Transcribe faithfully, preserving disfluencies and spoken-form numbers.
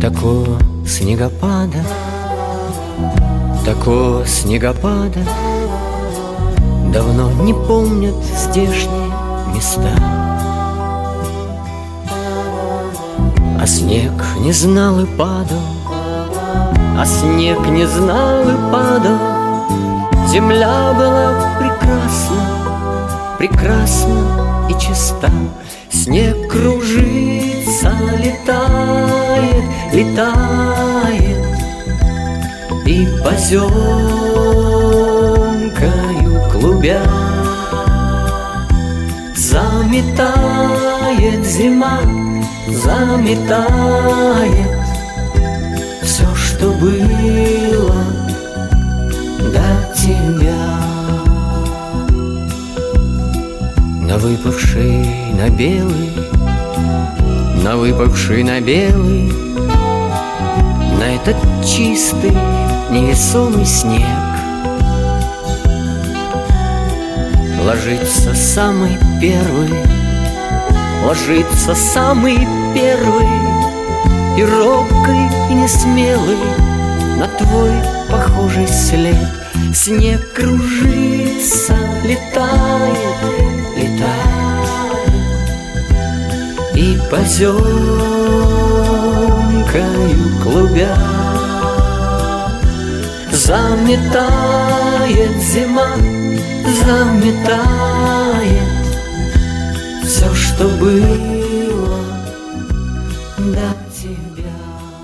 Такого снегопада, такого снегопада давно не помнят здешние места. А снег не знал и падал, а снег не знал и падал. Земля была прекрасна, прекрасна и чиста. Снег кружится, летает, летает, и поземкою клубя заметает зима, заметает все, что было до тебя. На выпавший на белый, на выпавший на белый, на этот чистый невесомый снег ложится самый первый, ложится самый первый, и робкий, и несмелый на твой похожий след. Снег кружится, летает, летает, и поземкою клубя заметает зима, заметает все, что было до тебя.